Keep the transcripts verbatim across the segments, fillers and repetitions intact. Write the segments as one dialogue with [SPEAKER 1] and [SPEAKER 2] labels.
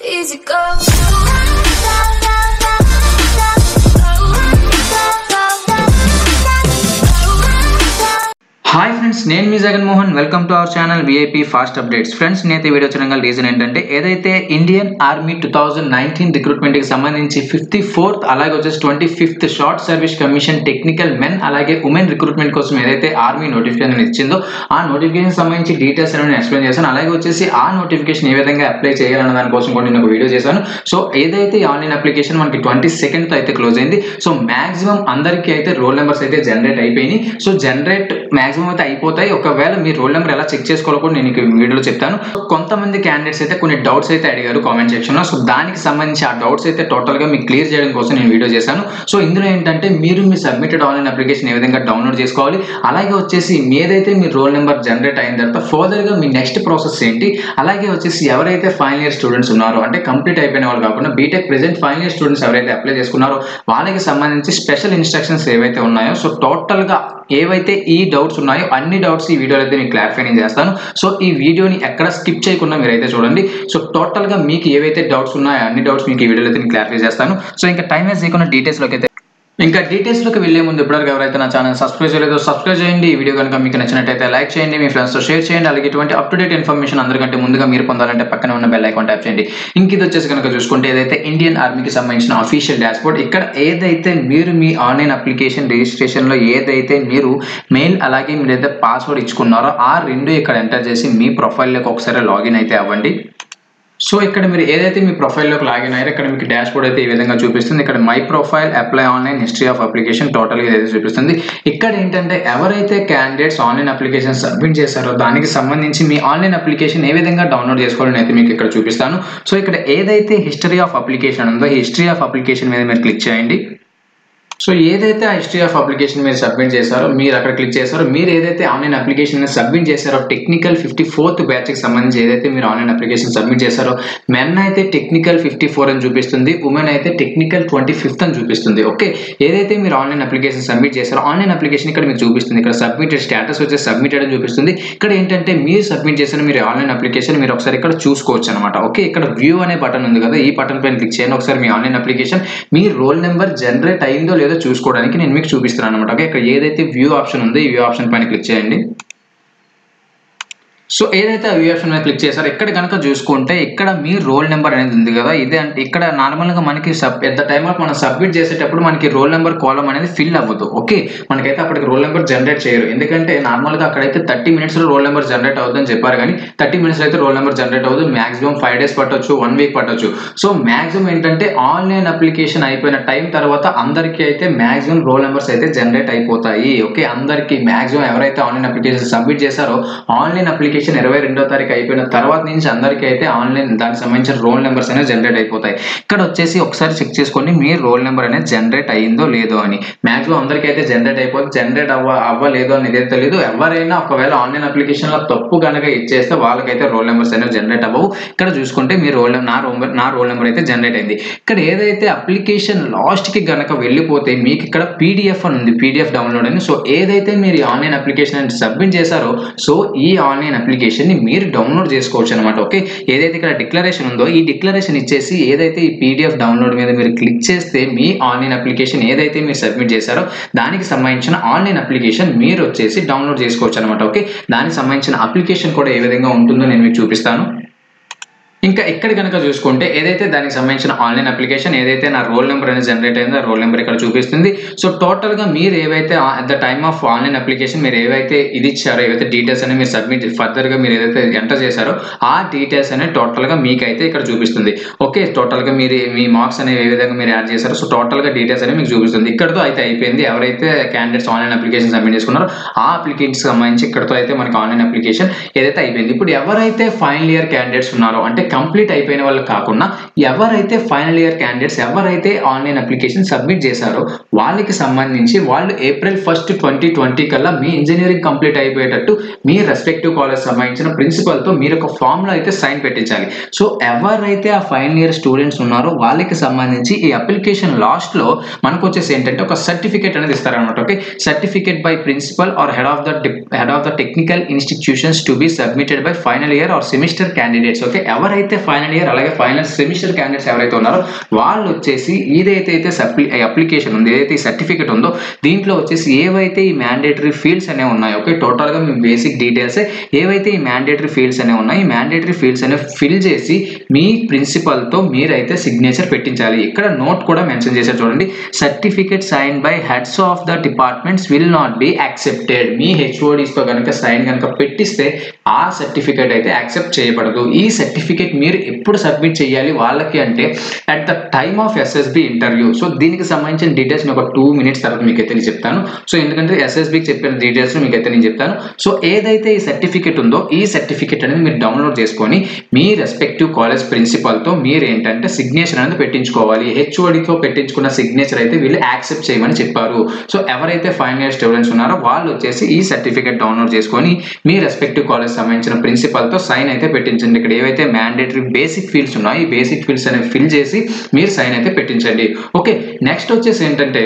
[SPEAKER 1] easy go.
[SPEAKER 2] Hi friends, నేను మీ Jagan Mohan. Welcome to our channel VIP fast updates. Friends, నేనైతే video చేయడం reason ఏంటంటే ఏదైతే Indian army two thousand nineteen recruitment కి సంబంధించి ఫిఫ్టీ ఫోర్త్ అలాగే వచ్చేసి twenty fifth short service commission technical men అలాగే ఉమెన్ రిక్రూట్మెంట్ కోసం ఏదైతే ఆర్మీ నోటిఫికేషన్ ఇచ్చిందో ఆ నోటిఫికేషన్ సంబంధించి డీటెయిల్స్ నేను ఎక్స్ప్లెయిన్ చేశాను. అలాగే వచ్చేసి ఆ నోటిఫికేషన్ ఏ విధంగా అప్లై చేయాలన్న దానికోసం కూడా నేను ఒక వీడియో చేశాను. సో ఏదైతే ఆన్లైన్ అప్లికేషన్ మనకి ట్వంటీ సెకండ్ తో అయితే క్లోజ్ అయింది. సో మాక్సిమం అందరికీ అయితే రోల్ నెంబర్స్ అయితే జనరేట్ అయిపోయినాయి. సో జనరేట్ మాక్సిమం అయితే అయిపోతాయి. ఒకవేళ మీ రోల్ నెంబర్ ఎలా చెక్ చేసుకోవాలో కూడా నేను ఈ వీడియోలో చెప్తాను. కొంతమంది క్యాండిడేట్స్ అయితే కొన్ని డౌట్స్ అయితే అడిగారు కామెంట్ సెక్షన్ లో. సో దానికి సంబంధించి ఆ డౌట్స్ అయితే టోటల్ గా మీకు క్లియర్ చేయడం కోసం నేను వీడియో చేశాను. సో ఇందులో ఏంటంటే మీరు మీ సబ్మిటెడ్ ఆన్లైన్ అప్లికేషన్ ఏ విధంగా డౌన్లోడ్ చేసుకోవాలి, అలాగే వచ్చేసి ఏదైతే మీ రోల్ నెంబర్ జనరేట్ అయిన తర్వాత ఫర్దర్ గా మీ నెక్స్ట్ ప్రాసెస్ ఏంటి, అలాగే వచ్చేసి ఎవరైతే ఫైనల్ ఇయర్ స్టూడెంట్స్ ఉన్నారో అంటే కంప్లీట్ అయిపోయిన వాళ్ళు కాకుండా B Tech present final year students ఎవరైతే అప్లై చేసుకున్నారో వాళ్ళకి సంబంధించి స్పెషల్ ఇన్స్ట్రక్షన్స్ ఏవైతే ఉన్నాయో సో టోటల్ గా ఏవైతే ఈ డౌట్స్ ఉన్నాయో అన్ని డౌట్స్ ఈ వీడియోలో అయితే నేను క్లారిఫై నేను చేస్తాను. సో ఈ వీడియోని ఎక్కడ స్కిప్ చేయకుండా మీరైతే చూడండి. సో టోటల్ గా మీకు ఏవైతే డౌట్స్ ఉన్నాయో అన్ని డౌట్స్ మీకు ఈ వీడియోలో అయితే నేను క్లారిఫై చేస్తాను. సో ఇంకా టైం వేస్ట్ చేయకుండా డీటెయిల్స్ లోకి అయితే ఇంకా డీటెయిల్స్ లోకి వెళ్లే ముందు ఇప్పటివరకు ఎవరైతే నా ఛానల్ సబ్స్క్రైబ్ చేయలేదో సబ్స్క్రైబ్ చేయండి. ఈ వీడియో కనుక మీకు నచ్చినట్టయితే లైక్ చేయండి, మీ ఫ్రెండ్స్ తో షేర్ చేయండి. అలాగే ఇటువంటి అప్ టు డేట్ ఇన్ఫర్మేషన్ అందరికంటే ముందుగా మీరు పొందాలంటే పక్కన ఉన్న బెల్ ఐకాన్ ట్యాప్ చేయండి. ఇంక ఇది వచ్చేసి కనుక చూసుకుంటే ఏదైతే ఇండియన్ ఆర్మీకి సంబంధించిన అఫీషియల్ డాష్బోర్డ్, ఇక్కడ ఏదైతే మీరు మీ ఆన్లైన్ అప్లికేషన్ రిజిస్ట్రేషన్ లో ఏదైతే మీరు మెయిల్ అలాగే మీరు ఏదైతే పాస్వర్డ్ ఇచ్చుకున్నారో ఆ రెండు ఇక్కడ ఎంటర్ చేసి మీ ప్రొఫైల్ లోకి ఒకసారి లాగిన్ అయితే అవ్వండి. సో ఇక్కడ మీరు ఏదైతే మీ ప్రొఫైల్లోకి లాగిన్ అయ్యారో ఇక్కడ మీకు డాష్ బోర్డ్ అయితే ఈ విధంగా చూపిస్తుంది. ఇక్కడ my profile, apply online, history of application టోటల్గా ఏదైతే చూపిస్తుంది. ఇక్కడ ఏంటంటే ఎవరైతే క్యాండిడేట్స్ ఆన్లైన్ అప్లికేషన్ సబ్మిట్ చేశారో దానికి సంబంధించి మీ ఆన్లైన్ అప్లికేషన్ ఏ విధంగా డౌన్లోడ్ చేసుకోవాలని అయితే మీకు ఇక్కడ చూపిస్తాను. సో ఇక్కడ ఏదైతే హిస్టరీ ఆఫ్ అప్లికేషన్ ఉందో హిస్టరీ ఆఫ్ అప్లికేషన్ మీద మీరు క్లిక్ చేయండి. సో ఏదైతే ఆ హిస్టరీ ఆఫ్ అప్లికేషన్ మీరు సబ్మిట్ చేశారో మీరు అక్కడ క్లిక్ చేశారో మీరు ఏదైతే ఆన్లైన్ అప్లికేషన్ సబ్మిట్ చేశారో టెక్నికల్ ఫిఫ్టీ ఫోర్త్ బ్యాచ్ కి సంబంధించి ఏదైతే మీరు ఆన్లైన్ అప్లికేషన్ సబ్మిట్ చేశారో మెన్ అయితే టెక్నికల్ ఫిఫ్టీ ఫోర్ అని చూపిస్తుంది, ఉమెన్ అయితే టెక్నికల్ ట్వంటీ ఫిఫ్త్ అని చూపిస్తుంది. ఓకే, ఏదైతే మీరు ఆన్లైన్ అప్లికేషన్ సబ్మిట్ చేశారో ఆన్లైన్ అప్లికేషన్ ఇక్కడ మీకు చూపిస్తుంది. ఇక్కడ సబ్మిటెడ్ స్టేటస్ వచ్చేసి సబ్మిటెడ్ అని చూపిస్తుంది. ఇక్కడ ఏంటంటే మీరు సబ్మిట్ చేసిన మీరు ఆన్లైన్ అప్లికేషన్ మీరు ఒకసారి ఇక్కడ చూసుకోవచ్చు అనమాట. ఓకే, ఇక్కడ వ్యూ అనే బటన్ ఉంది కదా, ఈ బటన్ పైన క్లిక్ చేయండి. ఒకసారి మీ ఆన్లైన్ అప్లికేషన్ మీ రోల్ నెంబర్ జనరేట్ అయిందో లేదో చూసుకోవడానికి నేను మీకు చూపిస్తున్నాను అనమాట. ఓకే, ఇక్కడ ఏదైతే వ్యూ ఆప్షన్ ఉందో ఈ వ్యూ ఆప్షన్ పైన క్లిక్ చేయండి. సో ఏదైతే వ్యూ ఆప్షన్ మీద క్లిక్ చేశారో ఇక్కడ కనుక చూసుకుంటే ఇక్కడ మీ రోల్ నెంబర్ అనేది ఉంది కదా, ఇదే అంటే ఇక్కడ నార్మల్గా మనకి sub at the time of మనం సబ్మిట్ చేసేటప్పుడు మనకి రోల్ నెంబర్ కాలం అనేది ఫిల్ అవ్వదు. ఓకే, మనకైతే అప్పటికి రోల్ నెంబర్ జనరేట్ చేయరు, ఎందుకంటే నార్మల్గా అక్కడైతే థర్టీ మినిట్స్ లో రోల్ నెంబర్ జనరేట్ అవుతుందని చెప్పారు. కానీ థర్టీ మినిట్స్ అయితే రోల్ నెంబర్ జనరేట్ అవ్వదు. మాక్సిమం ఫైవ్ డేస్ పట్టొచ్చు, వన్ వీక్ పట్టొచ్చు. సో మాక్సిమం ఏంటంటే ఆన్లైన్ అప్లికేషన్ అయిపోయిన టైం తర్వాత అందరికీ అయితే మాక్సిమం రోల్ నెంబర్స్ అయితే జనరేట్ అయిపోతాయి. ఓకే, అందరికీ మాక్సిమం ఎవరైతే ఆన్లైన్ అప్లికేషన్ సబ్మిట్ చేశారో ఆన్లైన్ అప్లికేషన్ ఇరవై రెండో తారీఖు అయిపోయిన తర్వాత నుంచి అందరికీ అయితే ఆన్లైన్ దానికి సంబంధించిన రోల్ నెంబర్స్ అనేది జనరేట్ అయిపోతాయి. ఇక్కడ వచ్చేసి ఒకసారి చెక్ చేసుకోండి మీ రోల్ నెంబర్ అనేది జనరేట్ అయ్యిందో లేదో అని. మాక్సిమం అందరికీ అయితే జనరేట్ అయిపోతుంది. జనరేట్ అవ్వ అవ్వలేదో అని ఇదే తెలియదు. ఎవరైనా ఒకవేళ ఆన్లైన్ అప్లికేషన్ లో తప్పు కనుక ఇచ్చేస్తే వాళ్ళకైతే రోల్ నెంబర్స్ అనేవి జనరేట్ అవ్వవు. ఇక్కడ చూసుకుంటే మీ రోల్ నా రోల్ నా రోల్ నెంబర్ అయితే జనరేట్ అయింది. ఇక్కడ ఏదైతే అప్లికేషన్ లాస్ట్ కి గనక వెళ్ళిపోతే మీకు ఇక్కడ పీడిఎఫ్ అని ఉంది, పీడిఎఫ్ డౌన్లోడ్ అని. సో ఏదైతే మీరు ఆన్లైన్ అప్లికేషన్ సబ్మిట్ చేశారో సో ఈ ఆన్లైన్ అప్లికేషన్ ని మీరు డౌన్లోడ్ చేసుకోవచ్చు అనమాట. ఓకే, ఏదైతే ఇక్కడ డిక్లరేషన్ ఉందో ఈ డిక్లరేషన్ ఇచ్చేసి ఏదైతే ఈ పీడిఎఫ్ డౌన్లోడ్ మీద మీరు క్లిక్ చేస్తే మీ ఆన్లైన్ అప్లికేషన్ ఏదైతే మీరు సబ్మిట్ చేశారో దానికి సంబంధించిన ఆన్లైన్ అప్లికేషన్ మీరు వచ్చేసి డౌన్లోడ్ చేసుకోవచ్చు అనమాట. ఓకే, దానికి సంబంధించిన అప్లికేషన్ కూడా ఏ విధంగా ఉంటుందో నేను మీకు చూపిస్తాను. ఇంకా ఇక్కడ కనుక చూసుకుంటే ఏదైతే దానికి సంబంధించిన ఆన్లైన్ అప్లికేషన్ ఏదైతే నా రోల్ నెంబర్ అనేది జనరేట్ అయిందో ఆ రోల్ నెంబర్ ఇక్కడ చూపిస్తుంది. సో టోటల్ గా మీరు ఏవైతే at the time of online application మీరు ఏవైతే ఇది ఇచ్చారో ఏవైతే డీటెయిల్స్ అనేది మీరు సబ్మిట్ ఫర్దర్ గా మీరు ఏదైతే ఎంటర్ చేశారో ఆ డీటెయిల్స్ అనేది టోటల్ గా మీకైతే ఇక్కడ చూపిస్తుంది. ఓకే, టోటల్ గా మీరు మీ మార్క్స్ అనేవి ఏ విధంగా మీరు యాడ్ చేశారో సో టోటల్ గా డీటెయిల్స్ అనేవి మీకు చూపిస్తుంది. ఇక్కడతో అయితే అయిపోయింది. ఎవరైతే క్యాండిడేట్స్ ఆన్లైన్ అప్లికేషన్ సబ్మిట్ చేసుకున్నారో ఆ అప్లికేషన్ సంబంధించి ఇక్కడతో అయితే మనకి ఆన్లైన్ అప్లికేషన్ ఏదైతే అయిపోయింది. ఇప్పుడు ఎవరైతే ఫైనల్ ఇయర్ క్యాండిడేట్స్ ఉన్నారో అంటే కంప్లీట్ అయిపోయిన వాళ్ళు కాకుండా ఎవరైతే ఫైనల్ ఇయర్ క్యాండిడేట్స్ ఎవరైతే ఆన్లైన్ అప్లికేషన్ సబ్మిట్ చేశారో వాళ్ళకి సంబంధించి వాళ్ళు ఏప్రిల్ ఫస్ట్ ట్వంటీ ట్వంటీ కల్లా మీ ఇంజనీరింగ్ కంప్లీట్ అయిపోయేటట్టు మీ రెస్పెక్టివ్ కాలేజ్ సంబంధించిన ప్రిన్సిపల్ తో మీరు ఒక ఫామ్ లో అయితే సైన్ పెట్టించాలి. సో ఎవరైతే ఆ ఫైనల్ ఇయర్ స్టూడెంట్స్ ఉన్నారో వాళ్ళకి సంబంధించి ఈ అప్లికేషన్ లాస్ట్ లో మనకు వచ్చేసి ఏంటంటే ఒక సర్టిఫికేట్ అనేది ఇస్తారనమాట. Okay, certificate by principal or head of the head of the technical institutions to be submitted by final year or semester candidates. Okay, ఎవరైతే ఎవరైతే ఫైనల్ ఇయర్ అలాగే ఫైనల్ సెమిస్టర్ క్యాండిడేట్స్ ఎవరైతే ఉన్నారో వాళ్ళు వచ్చేసి ఏదైతే అయితే అప్లికేషన్ ఉంది, ఏదైతే ఈ సర్టిఫికేట్ ఉందో దీంట్లో వచ్చేసి ఏవైతే ఈ మ్యాండేటరీ ఫీల్డ్స్ అనేవి ఉన్నాయి, ఓకే టోటల్గా మీ బేసిక్ డీటెయిల్స్ ఏవైతే ఈ మ్యాండేటరీ ఫీల్డ్స్ అనేవి ఉన్నాయి, ఈ మ్యాండేటరీ ఫీల్డ్స్ అనేవి ఫిల్ చేసి మీ ప్రిన్సిపల్తో మీరైతే సిగ్నేచర్ పెట్టించాలి. ఇక్కడ నోట్ కూడా మెన్షన్ చేశారు చూడండి, certificate sign by heads of the departments will not be accepted. మీ హెచ్ఓడిస్తో కనుక సైన్ కనుక పెట్టిస్తే ఆ సర్టిఫికేట్ అయితే యాక్సెప్ట్ చేయబడదు. ఈ సర్టిఫికేట్ మీరు ఎప్పుడు సబ్మిట్ చేయాలి వాళ్ళకి అంటే at the time of SSB interview. So దీనికి సంబంధించిన డీటెయిల్స్ నేను ఒక టూ మినిట్స్ తర్వాత మీకు అయితే నేను చెప్తాను. సో ఎందుకంటే ఎస్ఎస్బికి చెప్పిన డీటెయిల్స్ మీకు అయితే నేను చెప్తాను. సో ఏదైతే ఈ సర్టిఫికేట్ ఉందో ఈ సర్టిఫికేట్ అనేది మీరు డౌన్లోడ్ చేసుకొని మీ రెస్పెక్టివ్ కాలేజ్ ప్రిన్సిపల్తో మీరు ఏంటంటే సిగ్నేచర్ అనేది పెట్టించుకోవాలి. హెచ్ఓడితో పెట్టించుకున్న సిగ్నేచర్ అయితే వీళ్ళు యాక్సెప్ట్ చేయమని చెప్పారు. సో ఎవరైతే ఫైనల్ ఇయర్ స్టూడెంట్స్ ఉన్నారో వాళ్ళు వచ్చేసి ఈ సర్టిఫికేట్ డౌన్లోడ్ చేసుకొని మీ రెస్పెక్టివ్ కాలేజ్ సంబంధించిన ప్రిన్సిపల్తో సైన్ అయితే పెట్టించండి. ఇక్కడ ఏవైతే మ్యాండేటరీ బేసిక్ ఫీల్డ్స్ ఉన్నాయో ఈ బేసిక్ ఫీల్డ్స్ అనేవి ఫిల్ చేసి మీరు సైన్ అయితే పెట్టించండి. ఓకే నెక్స్ట్ వచ్చేసి ఏంటంటే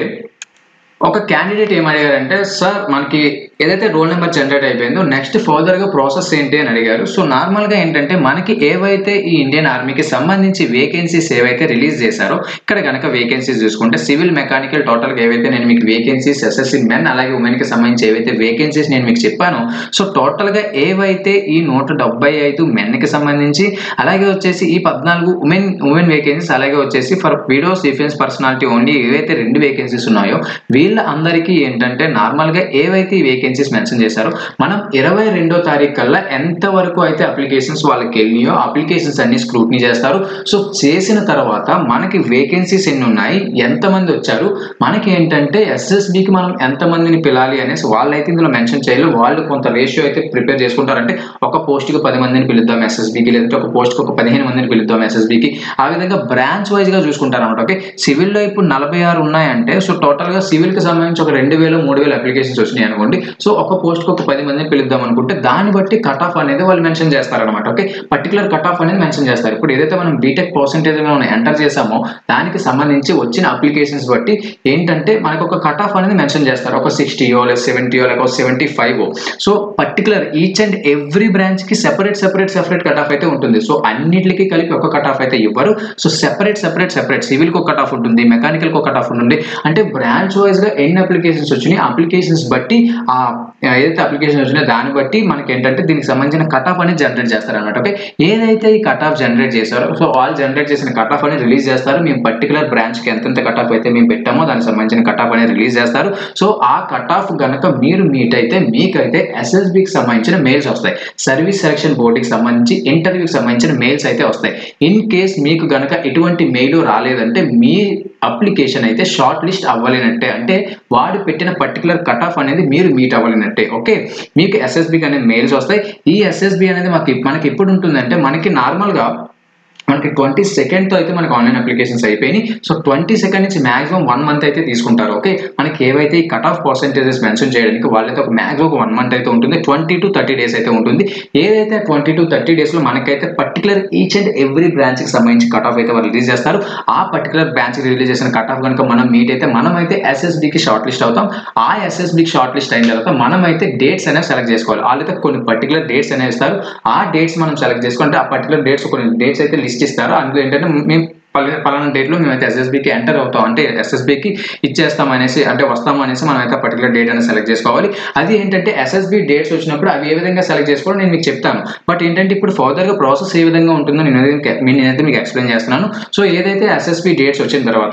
[SPEAKER 2] ఒక క్యాండిడేట్ ఏం అడిగారంటే, సార్ మనకి ఏదైతే రోల్ నెంబర్ జనరేట్ అయిపోయిందో నెక్స్ట్ ఫర్దర్గా ప్రాసెస్ ఏంటి అని అడిగారు. సో నార్మల్గా ఏంటంటే మనకి ఏవైతే ఈ ఇండియన్ ఆర్మీకి సంబంధించి వేకెన్సీస్ ఏవైతే రిలీజ్ చేశారో ఇక్కడ కనుక వేకెన్సీస్ చూసుకుంటే సివిల్ మెకానికల్ టోటల్గా ఏవైతే నేను మీకు వేకెన్సీస్ ఎస్ఎస్సి మెన్ అలాగే ఉమెన్కి సంబంధించి ఏవైతే వేకెన్సీస్ నేను మీకు చెప్పానో సో టోటల్గా ఏవైతే ఈ నూట డెబ్బై ఐదు మెన్కి సంబంధించి అలాగే వచ్చేసి ఈ పద్నాలుగు ఉమెన్ ఉమెన్ వేకెన్సీస్ అలాగే వచ్చేసి for widows defence personality only ఏవైతే రెండు వేకెన్సీస్ ఉన్నాయో వీళ్ళ అందరికీ ఏంటంటే నార్మల్గా ఏవైతే ఈ వేకెన్సీస్ మెన్షన్ చేశారో మనం ఇరవై రెండో తారీఖు కల్లా ఎంత వరకు అయితే అప్లికేషన్స్ వాళ్ళకి వెళ్ళినాయో అప్లికేషన్స్ అన్ని స్క్రూటినీ చేస్తారు. సో చేసిన తర్వాత మనకి వేకెన్సీస్ ఎన్ని ఉన్నాయి, ఎంతమంది వచ్చారు, మనకి ఏంటంటే ఎస్ఎస్బికి మనం ఎంతమందిని పిలాలి అనేసి వాళ్ళైతే ఇందులో మెన్షన్ చేయాలి. వాళ్ళు కొంత రేషియో అయితే ప్రిపేర్ చేసుకుంటారంటే ఒక పోస్ట్కి పది మందిని పిలుద్దాం ఎస్ఎస్బికి, లేదంటే ఒక పోస్ట్కి ఒక పదిహేను మందిని పిలుద్దాం ఎస్ఎస్బికి, ఆ విధంగా బ్రాంచ్ వైజ్గా చూసుకుంటారు అనమాట. ఓకే సివిల్లో ఇప్పుడు నలభై ఆరు ఉన్నాయంటే సో టోటల్గా సివిల్కి సంబంధించి ఒక రెండు వేలు మూడు వేలు అప్లికేషన్స్ వచ్చినాయి అనుకోండి. సో ఒక పోస్ట్కి ఒక పది మందిని పిలుద్దాం అనుకుంటే దాన్ని బట్టి కట్ ఆఫ్ అనేది వాళ్ళు మెన్షన్ చేస్తారనమాట. ఓకే పర్టికులర్ కట్ ఆఫ్ అనేది మెన్షన్ చేస్తారు. ఇప్పుడు ఏదైతే మనం బీటెక్ పర్సెంటేజ్ మనం ఎంటర్ చేసామో దానికి సంబంధించి వచ్చిన అప్లికేషన్స్ బట్టి ఏంటంటే మనకు ఒక కట్ ఆఫ్ అనేది మెన్షన్ చేస్తారు. ఒక సిక్స్టీయో లేదా సెవెంటీయో లేక ఒక seventy five. So particular each and every branch కి separate separate separate cut off అయితే ఉంటుంది. సో అన్నిటికి కలిపి ఒక కట్ ఆఫ్ అయితే ఇవ్వరు. So separate separate separate civil కి ఒక కట్ ఆఫ్ ఉంటుంది, మెకానికల్ కి ఒక కట్ ఆఫ్ ఉంటుంది. అంటే బ్రాంచ్ వైజ్ గా ఎన్ని అప్లికేషన్స్ వచ్చినాయి అప్లికేషన్స్ బట్టి ఆ ఏదైతే అప్లికేషన్ వచ్చినాయో దాన్ని బట్టి మనకి ఏంటంటే దీనికి సంబంధించిన కట్ ఆఫ్ అనేది జనరేట్ చేస్తారు అనమాట. ఓకే ఏదైతే ఈ కట్ ఆఫ్ జనరేట్ చేస్తారో సో వాళ్ళు జనరేట్ చేసిన కట్ ఆఫ్ అనేది రిలీజ్ చేస్తారు. మేము పర్టికులర్ బ్రాంచ్ కి ఎంతెంత కట్ ఆఫ్ అయితే మేము పెట్టామో దానికి సంబంధించిన కట్ ఆఫ్ అనేది రిలీజ్ చేస్తారు. సో ఆ కట్ ఆఫ్ గనక మీరు మీట్ అయితే మీకైతే ఎస్ఎస్బికి సంబంధించిన మెయిల్స్ వస్తాయి, సర్వీస్ సెలక్షన్ బోర్డుకి సంబంధించి ఇంటర్వ్యూకి సంబంధించిన మెయిల్స్ అయితే వస్తాయి. ఇన్ కేస్ మీకు గనక ఎటువంటి మెయిల్ రాలేదంటే మీ అప్లికేషన్ అయితే షార్ట్ లిస్ట్ అవ్వలేనట్టే, అంటే వాడు పెట్టిన పర్టికులర్ కట్ ఆఫ్ అనేది మీరు మీట్ అవ్వలేనట్టే. ఓకే మీకు ఎస్ఎస్బికి అనేది మెయిల్స్ వస్తాయి. ఈ ఎస్ఎస్బి అనేది మాకు మనకి ఎప్పుడు ఉంటుందంటే మనకి నార్మల్గా మనకి ట్వంటీ సెకండ్తో అయితే మనకి ఆన్లైన్ అప్లికేషన్స్ అయిపోయినాయి. సో ట్వంటీ సెకండ్ నుంచి మాక్సిమం వన్ మంత్ అయితే తీసుకుంటారు. ఓకే మనకి ఏవైతే ఈ కట్ ఆఫ్ పర్సెంటేజెస్ మెన్షన్ చేయడానికి వాళ్ళైతే ఒక మాక్సిమం ఒక వన్ మంత్ అయితే ఉంటుంది, ట్వంటీ టు థర్టీ డేస్ అయితే ఉంటుంది. ఏదైతే ట్వంటీ టు థర్టీ డేస్లో మనకైతే పర్టికులర్ ఈచ్ అండ్ ఎవ్రీ బ్రాంచ్కి సంబంధించి కట్ ఆఫ్ అయితే వాళ్ళు రిలీజ్ చేస్తారు. ఆ పర్టికులర్ బ్రాంచ్కి రిలీజ్ చేసిన కట్ ఆఫ్ కనుక మనం మీట్ అయితే మనం అయితే ఎస్ఎస్బికి షార్ట్ లిస్ట్ అవుతాం. ఆ ఎస్ఎస్బికి షార్ట్ లిస్ట్ అయిన తర్వాత మనం అయితే డేట్స్ అనేవి సెలెక్ట్ చేసుకోవాలి. వాళ్ళైతే కొన్ని పర్టికులర్ డేట్స్ అనేవి ఇస్తారు. ఆ డేట్స్ మనం సెలెక్ట్ చేసుకుంటే ఆ పర్టికులర్ డేట్స్ కొన్ని డేట్స్ అయితే లిస్ట్ ఇస్తారు. అందులో ఏంటంటే మేము పలానా డేట్లో మేమైతే ఎస్ఎస్బికి ఎంటర్ అవుతాం అంటే ఎస్ఎస్బికి ఇచ్చేస్తాం అనేసి అంటే వస్తాం అనేసి మనం అయితే పర్టికులర్ డేట్ అనేది సెలెక్ట్ చేసుకోవాలి. అది ఏంటంటే ఎస్ఎస్బి డేట్స్ వచ్చినప్పుడు అవి ఏ విధంగా సెలెక్ట్ చేసుకోవాలో నేను మీకు చెప్తాను. బట్ ఏంటంటే ఇప్పుడు ఫర్దర్గా ప్రాసెస్ ఏ విధంగా ఉంటుందో నేను నేనైతే మీకు ఎక్స్ప్లెయిన్ చేస్తున్నాను. సో ఏదైతే ఎస్ఎస్బి డేట్స్ వచ్చిన తర్వాత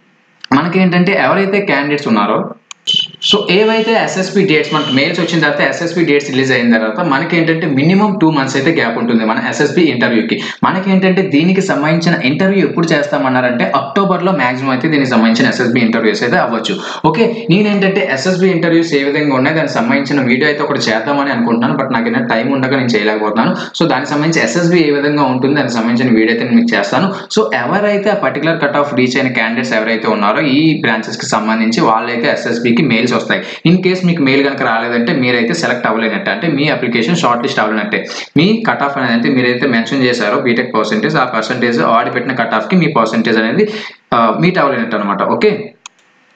[SPEAKER 2] మనకి ఏంటంటే ఎవరైతే క్యాండిడేట్స్ ఉన్నారో సో ఏవైతే ఎస్ఎస్పి డేట్స్ మనకి మెయిల్స్ వచ్చిన తర్వాత ఎస్ఎస్పి డేట్స్ రిలీజ్ అయిన తర్వాత మనకి ఏంటంటే మినిమం టూ మంత్స్ అయితే గ్యాప్ ఉంటుంది మన ఎస్ఎస్పి ఇంటర్వ్యూకి. మనకి ఏంటంటే దీనికి సంబంధించిన ఇంటర్వ్యూ ఎప్పుడు చేస్తామన్నారంటే అక్టోబర్లో మాక్సిమం అయితే దీనికి సంబంధించిన ఎస్ఎస్బి ఇంటర్వ్యూస్ అయితే అవ్వచ్చు. ఓకే నేనేంటంటే ఎస్ఎస్బి ఇంటర్వ్యూస్ ఏ విధంగా ఉన్నాయి దానికి సంబంధించిన వీడియో అయితే ఒకటి చేద్దామని అనుకుంటున్నాను. బట్ నాకు ఏంటంటే టైం ఉండగా నేను చేయలేకపోతున్నాను. సో దానికి సంబంధించి ఎస్ఎస్బి ఏ విధంగా ఉంటుంది దానికి సంబంధించిన వీడియో అయితే నేను మీకు చేస్తాను. సో ఎవరైతే ఆ పర్టికులర్ కట్ ఆఫ్ రీచ్ అయిన క్యాండిడేట్స్ ఎవరైతే ఉన్నారో ఈ బ్రాంచెస్కి సంబంధించి వాళ్ళైతే ఎస్ఎస్బికి మెయిల్స్ వస్తాయి. ఇన్ కేస్ మీకు మెయిల్ కనుక రాలేదంటే మీరైతే సెలెక్ట్ అవ్వలేనట్టే, అంటే మీ అప్లికేషన్ షార్ట్ లిస్ట్ అవ్వలేనట్టే. మీ కట్ ఆఫ్ అనేది అంటే మీరైతే మెన్షన్ చేశారో బీటెక్ పర్సెంటేజ్ ఆ పర్సెంటేజ్ ఆడి పెట్టిన కట్ ఆఫ్కి మీ పర్సెంటేజ్ అనేది మీట్ అవ్వలేనట్టు అనమాట. ఓకే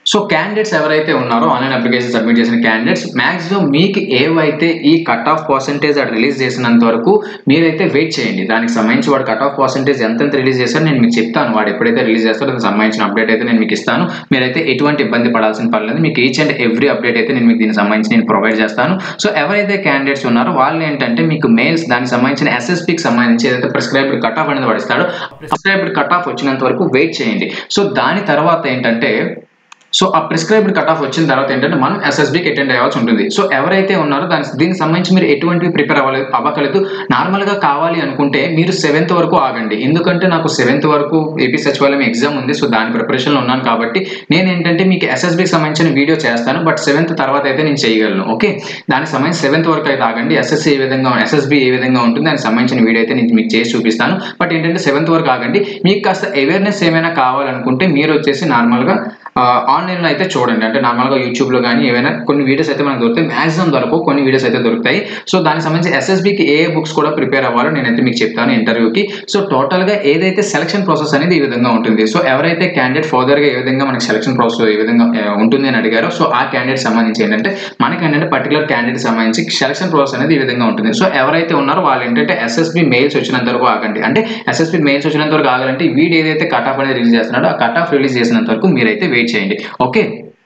[SPEAKER 2] సో క్యాండిడేట్స్ ఎవరైతే ఉన్నారో ఆన్లైన్ అప్లికేషన్ సబ్మిట్ చేసిన క్యాండిడేట్స్ మాక్సిమం మీకు ఏవైతే ఈ కట్ ఆఫ్ పర్సెంటేజ్ అటు రిలీజ్ చేసినంత వరకు మీరైతే వెయిట్ చేయండి. దానికి సంబంధించి వాడు కట్ ఆఫ్ పర్సెంటేజ్ ఎంతెంత రిలీజ్ చేస్తారో నేను మీకు చెప్తాను. వాడు ఎప్పుడైతే రిలీజ్ చేస్తారో దానికి సంబంధించిన అప్డేట్ అయితే నేను మీకు ఇస్తాను. మీరైతే ఎటువంటి ఇబ్బంది పడాల్సిన పర్లేదు. మీకు ఈచ్ అండ్ ఎవ్రీ అప్డేట్ అయితే నేను మీకు దీనికి సంబంధించి నేను ప్రొవైడ్ చేస్తాను. సో ఎవరైతే క్యాండిడేట్స్ ఉన్నారో వాళ్ళు ఏంటంటే మీకు మెయిల్స్ దానికి సంబంధించిన ఎస్ఎస్పీకి సంబంధించి ఏదైతే ప్రిస్క్రైబ్డ్ కట్ ఆఫ్ అనేది పడిస్తాడో ప్రిస్క్రైబ్డ్ కట్ ఆఫ్ వచ్చినంత వరకు వెయిట్ చేయండి. సో దాని తర్వాత ఏంటంటే సో ఆ ప్రిస్క్రైబ్డ్ కట్ ఆఫ్ వచ్చిన తర్వాత ఏంటంటే మనం ఎస్ఎస్బీకి అటెండ్ అవ్వాల్సి ఉంటుంది. సో ఎవరైతే ఉన్నారో దాని దీనికి సంబంధించి మీరు ఎటువంటివి ప్రిపేర్ అవ్వలేదు అవ్వకలేదు. నార్మల్గా కావాలి అనుకుంటే మీరు సెవెంత్ వరకు ఆగండి. ఎందుకంటే నాకు సెవెంత్ వరకు ఏపీ సచివాలయం ఎగ్జామ్ ఉంది. సో దాని ప్రిపరేషన్లో ఉన్నాను కాబట్టి నేను ఏంటంటే మీకు ఎస్ఎస్బీకి సంబంధించిన వీడియో చేస్తాను. బట్ సెవెంత్ తర్వాత అయితే నేను చేయగలను. ఓకే, దానికి సంబంధించి సెవెంత్ వరకు అయితే ఆగండి. ఎస్ఎస్సీ ఏ విధంగా ఎస్ఎస్బీ ఏ విధంగా ఉంటుంది దానికి సంబంధించిన వీడియో అయితే నేను మీకు చేసి చూపిస్తాను. బట్ ఏంటంటే సెవెంత్ వరకు ఆగండి. మీకు కాస్త అవేర్నెస్ ఏమైనా కావాలనుకుంటే మీరు వచ్చేసి నార్మల్గా ఆన్లైన్లో అయితే చూడండి. అంటే నార్మల్గా యూట్యూబ్లో కానీ ఏవైనా కొన్ని వీడియోస్ అయితే మనకు దొరుకుతాయి. మ్యాక్సిమం దొరకు కొన్ని వీడియోస్ అయితే దొరుకుతాయి. సో దానికి సంబంధించి ఎస్ఎస్బీకి ఏ బుక్స్ కూడా ప్రిపేర్ అవ్వాలో నేనైతే మీకు చెప్తాను ఇంటర్వ్యూకి. సో టోటల్గా ఏదైతే సెలక్షన్ ప్రాసెస్ అనేది ఈ విధంగా ఉంటుంది. సో ఎవరైతే క్యాండిడేట్ ఫర్దర్గా ఏ విధంగా మనకి సెలక్షన్ ప్రాసెస్ ఏ విధంగా ఉంటుంది అని అడిగారో సో ఆ క్యాండిడేట్ సంబంధించి ఏంటంటే మనకి ఏంటంటే పర్టికులర్ క్యాండిడేట్ సంబంధించి సెలక్షన్ ప్రాసెస్ అనేది ఈ విధంగా ఉంటుంది. సో ఎవరైతే ఉన్నారో వాళ్ళు ఏంటంటే ఎస్ఎస్బీ మెయిల్స్ వచ్చినంత వరకు ఆగండి. అంటే ఎస్ఎస్బీ మెయిల్స్ వచ్చినంత వరకు ఆగాలంటే వీడు ఏదైతే కట్ ఆఫ్ అనేది రిలీజ్ చేస్తున్నాడో ఆ కట్ ఆఫ్ రిలీజ్ చేసినంత వరకు మీరైతే వెయిట్ చేయండి. ఓకే,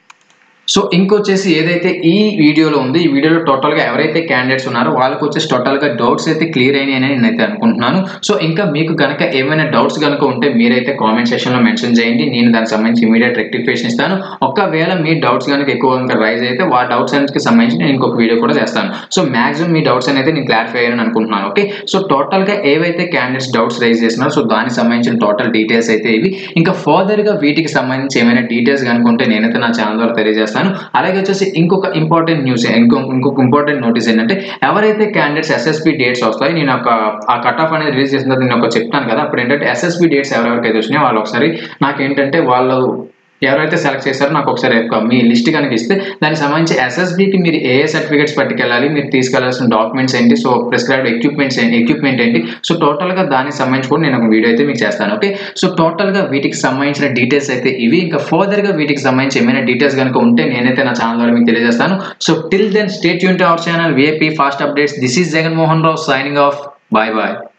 [SPEAKER 2] సో ఇంకొచ్చేసి ఏదైతే ఈ వీడియోలో ఉంది ఈ వీడియోలో టోటల్గా ఎవరైతే క్యాండిడేట్స్ ఉన్నారో వాళ్ళకి వచ్చేసి టోటల్గా డౌట్స్ అయితే క్లియర్ అయినాయి అని నేనైతే అనుకుంటున్నాను. సో ఇంకా మీకు కనుక ఏమైనా డౌట్స్ కనుక ఉంటే మీరైతే కామెంట్ సెక్షన్లో మెన్షన్ చేయండి. నేను దానికి సంబంధించి ఇమీడియట్ రెక్టిఫికేషన్ ఇస్తాను. ఒకవేళ మీ డౌట్స్ కనుక ఎక్కువ కనుక రైజ్ అయితే ఆ డౌట్స్ అనేది సంబంధించి నేను ఇంకొక వీడియో కూడా చేస్తాను. సో మాక్సిమం మీ డౌట్స్ అనేది నేను క్లారిఫై అయ్యాను అనుకుంటున్నాను. ఓకే, సో టోటల్గా ఏవైతే క్యాండిడేట్స్ డౌట్స్ రైజ్ చేస్తున్నారో సో దానికి సంబంధించిన టోటల్ డీటెయిల్స్ అయితే ఇవి. ఇంకా ఫర్దర్గా వీటికి సంబంధించి ఏమైనా డీటెయిల్స్ కనుక ఉంటే నేనైతే నా ఛానల్ ద్వారా తెలియజేస్తాను. అలాగే వచ్చేసి ఇంకొక ఇంపార్టెంట్ న్యూస్ ఇంకో ఇంకొక ఇంపార్టెంట్ నోటీస్ ఏంటంటే ఎవరైతే క్యాండిడేట్స్ ఎస్ఎస్బీ డేట్స్ వస్తాయి నేను ఒక ఆ కట్ ఆఫ్ అనేది రిలీజ్ చేసిన తర్వాత నేను ఒక చెప్తాను కదా. అప్పుడు ఏంటంటే ఎస్ఎస్బీ డేట్స్ ఎవరెవరికైతే వచ్చినాయో వాళ్ళు ఒకసారి నాకేంటంటే వాళ్ళు ఎవరైతే సెలెక్ట్ చేశారో నాకు ఒకసారి మీ లిస్ట్ కనుక ఇస్తే దానికి సంబంధించి ఎస్ఎస్బీకి మీరు ఏ ఏ సర్టిఫికేట్స్ పట్టుకెళ్ళాలి, మీరు తీసుకెళ్లాల్సిన డాక్యుమెంట్స్ ఏంటి, సో ప్రిస్క్రైబ్డ్ ఎక్విప్మెంట్స్ ఏంటి ఎక్విప్మెంట్ ఏంటి సో టోటల్గా దానికి సంబంధించి కూడా నేను ఒక వీడియో అయితే మీకు చేస్తాను. ఓకే, సో టోటల్గా వీటికి సంబంధించిన డీటెయిల్స్ అయితే ఇవి. ఇంకా ఫర్దర్గా వీటికి సంబంధించి ఏమైనా డీటెయిల్స్ కనుక ఉంటే నేనైతే నా ఛానల్ ద్వారా మీకు తెలియజేస్తాను. So till then stay tune to our channel VIP fast updates. This is Jagan Mohan Rao signing off. Bye bye.